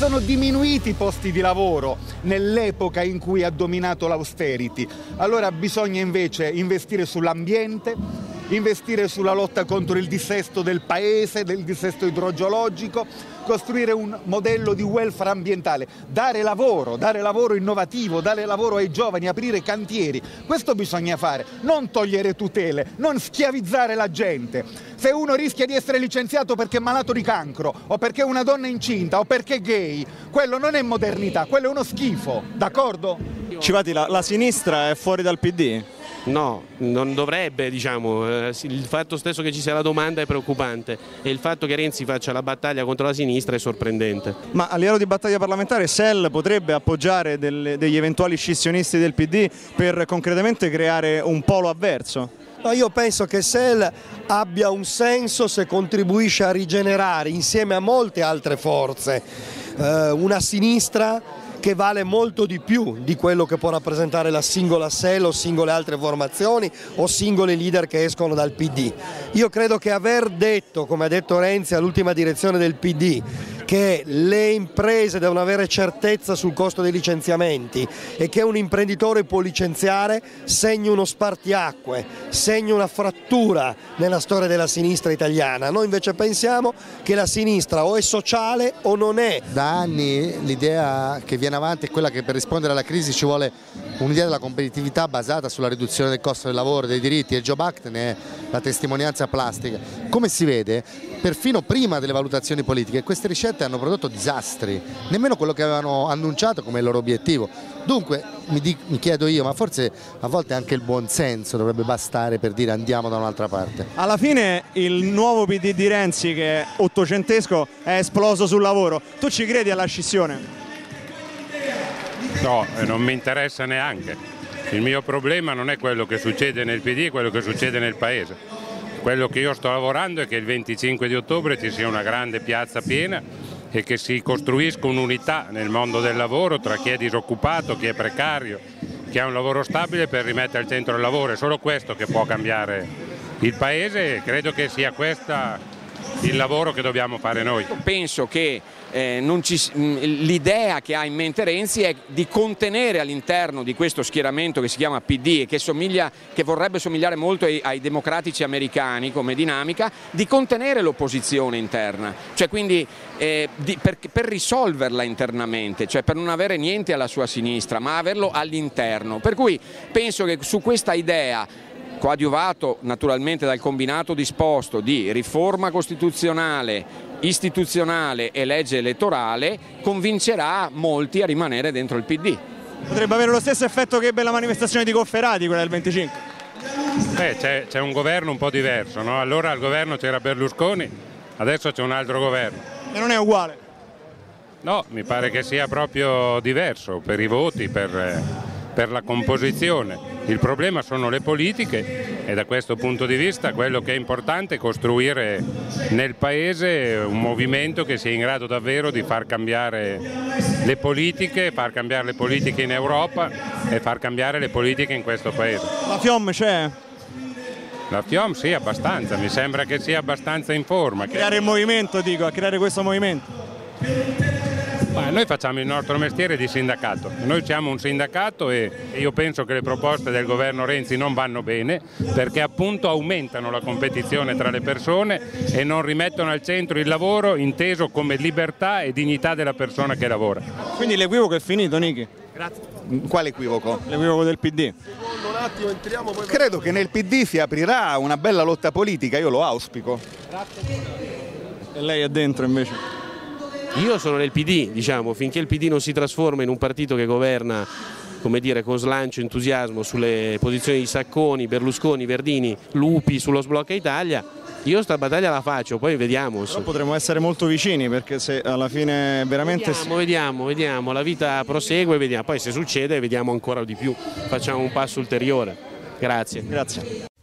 sono diminuiti i posti di lavoro nell'epoca in cui ha dominato l'austerity. Allora bisogna invece investire sull'ambiente, investire sulla lotta contro il dissesto del paese, del dissesto idrogeologico, costruire un modello di welfare ambientale, dare lavoro innovativo, dare lavoro ai giovani, aprire cantieri. Questo bisogna fare, non togliere tutele, non schiavizzare la gente. Se uno rischia di essere licenziato perché è malato di cancro, o perché è una donna incinta, o perché è gay, quello non è modernità, quello è uno schifo, d'accordo? Civati, la sinistra è fuori dal PD? No, non dovrebbe, diciamo, il fatto stesso che ci sia la domanda è preoccupante e il fatto che Renzi faccia la battaglia contro la sinistra è sorprendente. Ma a livello di battaglia parlamentare SEL potrebbe appoggiare degli eventuali scissionisti del PD per concretamente creare un polo avverso? No, io penso che SEL abbia un senso se contribuisce a rigenerare insieme a molte altre forze una sinistra che vale molto di più di quello che può rappresentare la singola SEL o singole altre formazioni o singoli leader che escono dal PD. Io credo che aver detto, come ha detto Renzi all'ultima direzione del PD, che le imprese devono avere certezza sul costo dei licenziamenti e che un imprenditore può licenziare segna uno spartiacque, segna una frattura nella storia della sinistra italiana. Noi invece pensiamo che la sinistra o è sociale o non è. Da anni l'idea che viene avanti è quella che per rispondere alla crisi ci vuole un'idea della competitività basata sulla riduzione del costo del lavoro, dei diritti, e il Job Act ne è la testimonianza plastica. Come si vede, perfino prima delle valutazioni politiche, queste ricette hanno prodotto disastri, nemmeno quello che avevano annunciato come il loro obiettivo. Dunque mi chiedo io, ma forse a volte anche il buon senso dovrebbe bastare per dire andiamo da un'altra parte. Alla fine il nuovo PD di Renzi, che è ottocentesco, è esploso sul lavoro. Tu ci credi alla scissione? No, non mi interessa neanche. Il mio problema non è quello che succede nel PD, è quello che succede nel Paese. Quello che io sto lavorando è che il 25 di ottobre ci sia una grande piazza piena e che si costruisca un'unità nel mondo del lavoro tra chi è disoccupato, chi è precario, chi ha un lavoro stabile, per rimettere al centro il lavoro. È solo questo che può cambiare il Paese e credo che sia questo il lavoro che dobbiamo fare noi. Penso che l'idea che ha in mente Renzi è di contenere all'interno di questo schieramento che si chiama PD e che vorrebbe somigliare molto ai democratici americani come dinamica, di contenere l'opposizione interna, cioè quindi per risolverla internamente, cioè per non avere niente alla sua sinistra ma averlo all'interno. Per cui penso che su questa idea, coadiuvato naturalmente dal combinato disposto di riforma costituzionale, istituzionale e legge elettorale, convincerà molti a rimanere dentro il PD. Potrebbe avere lo stesso effetto che ebbe la manifestazione di Cofferati, quella del 25? C'è un governo un po' diverso, no? Allora al governo c'era Berlusconi, adesso c'è un altro governo. E non è uguale? No, mi pare che sia proprio diverso per i voti, per la composizione. Il problema sono le politiche e da questo punto di vista quello che è importante è costruire nel Paese un movimento che sia in grado davvero di far cambiare le politiche in Europa e far cambiare le politiche in questo Paese. La FIOM c'è? La FIOM sì, abbastanza, mi sembra che sia abbastanza in forma. Creare il movimento, dico, a creare questo movimento. Noi facciamo il nostro mestiere di sindacato, noi siamo un sindacato e io penso che le proposte del governo Renzi non vanno bene perché appunto aumentano la competizione tra le persone e non rimettono al centro il lavoro inteso come libertà e dignità della persona che lavora. Quindi l'equivoco è finito, Niki? Grazie. Quale equivoco? L'equivoco del PD. Credo che nel PD si aprirà una bella lotta politica, io lo auspico. E lei è dentro invece? Io sono nel PD, diciamo, finché il PD non si trasforma in un partito che governa, come dire, con slancio e entusiasmo sulle posizioni di Sacconi, Berlusconi, Verdini, Lupi sullo sblocca Italia, io sta battaglia la faccio, poi vediamo. Però potremmo essere molto vicini perché se alla fine veramente... Vediamo, la vita prosegue, vediamo, poi se succede vediamo ancora di più, facciamo un passo ulteriore. Grazie.